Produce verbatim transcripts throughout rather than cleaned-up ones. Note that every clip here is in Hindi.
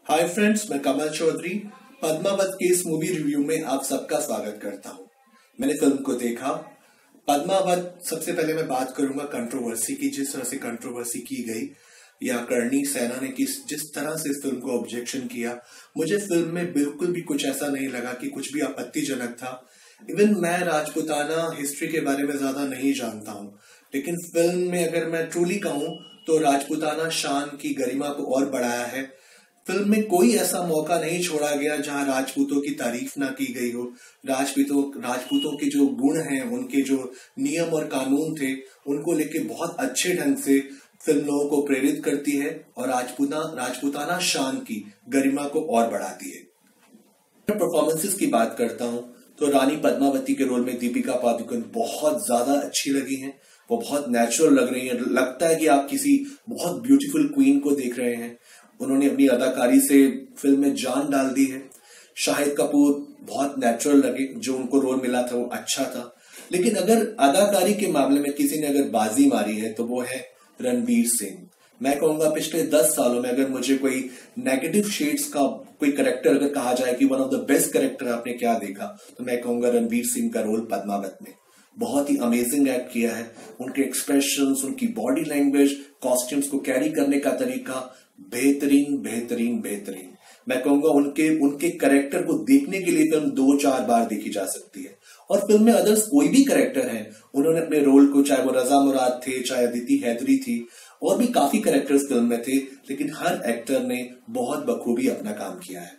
हाय फ्रेंड्स, मैं कमल चौधरी पद्मावत के इस मूवी रिव्यू में आप सबका स्वागत करता हूं। मैंने फिल्म को देखा। पद्मावत, सबसे पहले मैं बात करूंगा कंट्रोवर्सी की। जिस तरह से कंट्रोवर्सी की गई या करणी सेना ने किस जिस तरह से इस फिल्म को ऑब्जेक्शन किया, मुझे फिल्म में बिल्कुल भी कुछ ऐसा नहीं लगा कि कुछ भी आपत्तिजनक था। इवन मैं राजपूताना हिस्ट्री के बारे में ज्यादा नहीं जानता हूं, लेकिन फिल्म में अगर मैं ट्रूली कहूं तो राजपूताना शान की गरिमा को और बढ़ाया है। फिल्म में कोई ऐसा मौका नहीं छोड़ा गया जहां राजपूतों की तारीफ ना की गई हो। राजपूतों राजपूतों के जो गुण हैं, उनके जो नियम और कानून थे, उनको लेके बहुत अच्छे ढंग से फिल्म लोगों को प्रेरित करती है और राजपूता राजपूताना शान की गरिमा को और बढ़ाती है। परफॉर्मेंसेस की बात करता हूं तो रानी पद्मावती के रोल में दीपिका पादुकोण बहुत ज्यादा अच्छी लगी हैं। वो बहुत नेचुरल लग रही है। लगता है कि आप किसी बहुत ब्यूटीफुल क्वीन को देख रहे हैं। उन्होंने अपनी अदाकारी से फिल्म में जान डाल दी है। शाहिद कपूर बहुत नेचुरल लगे, जो उनको रोल मिला था वो अच्छा था। लेकिन अगर अदाकारी के मामले में किसी ने अगर बाजी मारी है तो वो है रणवीर सिंह। मैं कहूंगा पिछले दस सालों में अगर मुझे कोई नेगेटिव शेड्स का कोई कैरेक्टर अगर कहा जाए कि one of the best character आपने क्या देखा, तो मैं कहूंगा रणवीर सिंह का रोल पद्मावत में। बहुत ही अमेजिंग एक्ट किया है। उनके एक्सप्रेशंस, उनकी बॉडी लैंग्वेज, कॉस्ट्यूम्स को कैरी करने का तरीका बेहतरीन बेहतरीन बेहतरीन। मैं कहूंगा उनके उनके कैरेक्टर को देखने के लिए फिल्म दो चार बार देखी जा सकती है। और फिल्म में अदर्स कोई भी कैरेक्टर हैं, उन्होंने अपने रोल को, चाहे वो रजा मुराद थे, चाहे अदिति हैदरी थी, और भी काफी कैरेक्टर्स फिल्म में थे, लेकिन हर एक्टर ने बहुत बखूबी अपना काम किया है।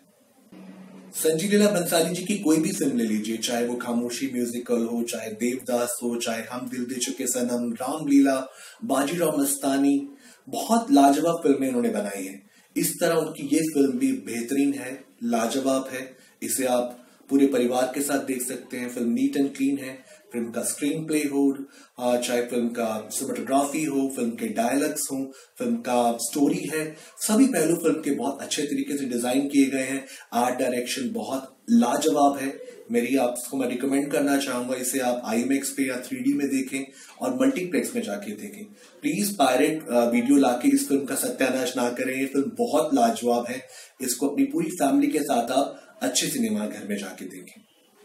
संजय लीला बंसाली जी की कोई भी फिल्म ले लीजिए, चाहे वो खामोशी म्यूजिकल हो, चाहे देवदास हो, चाहे हम दिल दे चुके सनम, रामलीला, बाजीराव मस्तानी, बहुत लाजवाब फिल्में उन्होंने बनाई है। इस तरह उनकी ये फिल्म भी बेहतरीन है, लाजवाब है। इसे आप पूरे परिवार के साथ देख सकते हैं। फिल्म नीट एंड क्लीन है। फिल्म का स्क्रीन प्ले हो, चाहे फिल्म का सिनेमेटोग्राफी हो, फिल्म के डायलॉग्स हो, फिल्म का स्टोरी है, सभी पहलू फिल्म के बहुत अच्छे तरीके से डिजाइन किए गए हैं। आर्ट डायरेक्शन बहुत लाजवाब है। मेरी आपको मैं रिकमेंड करना चाहूंगा, इसे आप आईमैक्स पे या थ्री डी में देखें और मल्टीप्लेक्स में जाके देखें। प्लीज पायरेट वीडियो लाके इस फिल्म का सत्यानाश ना करें। ये फिल्म बहुत लाजवाब है। इसको अपनी पूरी फैमिली के साथ आप अच्छे सिनेमा घर में जाके देखें।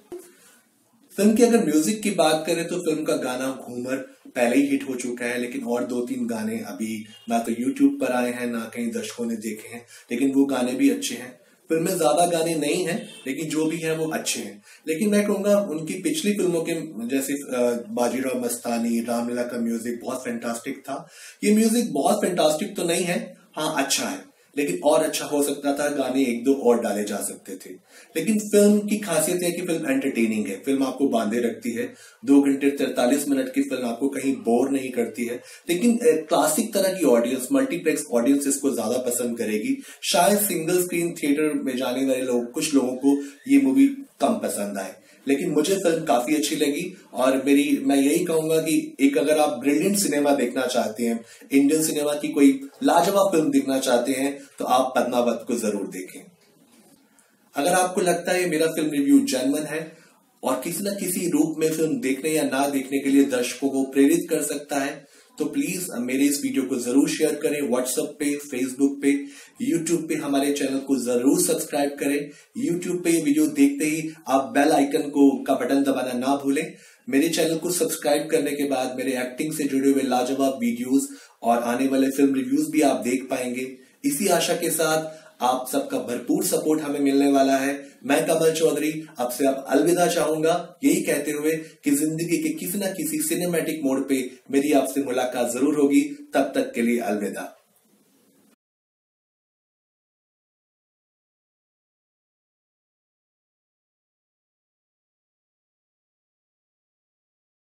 फिल्म की अगर म्यूजिक की बात करें तो फिल्म का गाना घूमर पहले ही हिट हो चुका है, लेकिन और दो तीन गाने अभी ना तो यूट्यूब पर आए हैं, ना कहीं दर्शकों ने देखे हैं, लेकिन वो गाने भी अच्छे हैं। फिल्म में ज्यादा गाने नहीं हैं, लेकिन जो भी हैं वो अच्छे हैं। लेकिन मैं कहूंगा उनकी पिछली फिल्मों के जैसे बाजीराव मस्तानी, रामलीला का म्यूजिक बहुत फैंटास्टिक था। ये म्यूजिक बहुत फैंटास्टिक तो नहीं है, हाँ अच्छा है, लेकिन और अच्छा हो सकता था। गाने एक दो और डाले जा सकते थे। लेकिन फिल्म की खासियत है कि फिल्म एंटरटेनिंग है। फिल्म आपको बांधे रखती है। दो घंटे तैंतालीस मिनट की फिल्म आपको कहीं बोर नहीं करती है। लेकिन क्लासिक तरह की ऑडियंस, मल्टीप्लेक्स ऑडियंस इसको ज्यादा पसंद करेगी। शायद सिंगल स्क्रीन थिएटर में जाने वाले लोग, कुछ लोगों को ये मूवी कम पसंद आए, लेकिन मुझे फिल्म काफी अच्छी लगी। और मेरी मैं यही कहूंगा कि एक अगर आप ब्रिलियंट सिनेमा देखना चाहते हैं, इंडियन सिनेमा की कोई लाजवाब फिल्म देखना चाहते हैं, तो आप पद्मावत को जरूर देखें। अगर आपको लगता है मेरा फिल्म रिव्यू जेन्युइन है और किसी न किसी रूप में फिल्म देखने या ना देखने के लिए दर्शकों को प्रेरित कर सकता है, तो प्लीज मेरे इस वीडियो को जरूर शेयर करें। व्हाट्सएप पे, फेसबुक पे, यूट्यूब पे हमारे चैनल को जरूर सब्सक्राइब करें। यूट्यूब पे वीडियो देखते ही आप बेल आइकन को का बटन दबाना ना भूलें। मेरे चैनल को सब्सक्राइब करने के बाद मेरे एक्टिंग से जुड़े हुए लाजवाब वीडियोस और आने वाले फिल्म रिव्यूज भी आप देख पाएंगे। इसी आशा के साथ आप सबका भरपूर सपोर्ट हमें मिलने वाला है। मैं कमल चौधरी आपसे अब अलविदा चाहूंगा, यही कहते हुए कि जिंदगी के किसी न किसी सिनेमैटिक मोड पे मेरी आपसे मुलाकात जरूर होगी। तब तक के लिए अलविदा।